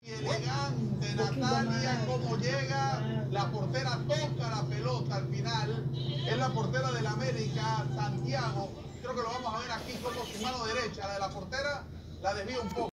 Elegante Natalia, cómo llega, la portera toca la pelota al final, es la portera del América, Santiago, creo que lo vamos a ver aquí como su mano derecha, la de la portera la desvía un poco.